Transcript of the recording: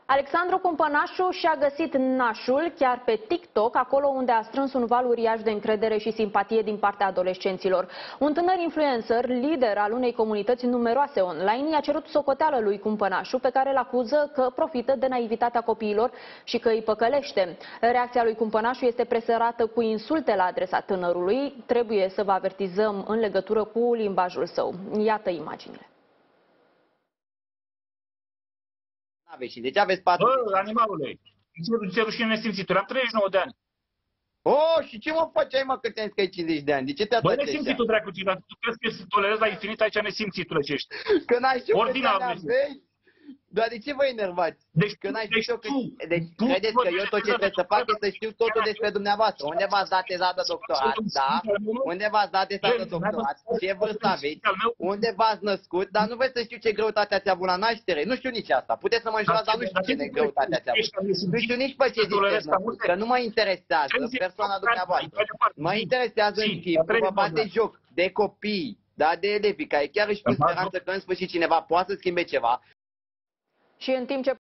Alexandru Cumpănașu și-a găsit nașul chiar pe TikTok, acolo unde a strâns un val uriaș de încredere și simpatie din partea adolescenților. Un tânăr influencer, lider al unei comunități numeroase online, i-a cerut socoteală lui Cumpănașu, pe care îl acuză că profită de naivitatea copiilor și că îi păcălește. Reacția lui Cumpănașu este presărată cu insulte la adresa tânărului. Trebuie să vă avertizăm în legătură cu limbajul său. Iată imaginile. Și de ce aveți 4? Bă, animalule, ce rușine nesimțitul, am 39 de ani. Oh, și ce mă făceai, mă, că ți-am zis că ai 50 de ani? De ce te-a Bă, nesimțitul, dracu, tu crezi că tolerezi la infinit aici nesimțitule ce ești? Că n-ai știut Ordinar, că aveai? Dar de ce vă enervați? Deci, că n-ai știut că... Deci, credeți că eu tot ce trebuie să fac e să știu totul despre dumneavoastră. Unde v-ați dat teza de doctorat, da? Unde v-ați dat teza de doctorat? Ce vârstă aveți? Unde v-ați născut? Dar nu vreți să știu ce greutate ați avut la naștere? Nu știu nici asta. Puteți să mă înjurați, dar nu știu ce greutate ați avut. Nu știu nici pe ce ziceți, că nu mă interesează persoana dumneavoastră. Mă interesează în timp că vă bate joc de copii, da, de elevi, care chiar își pun speranță că în sfârșit cineva poate să schimbe ceva. Și în timp ce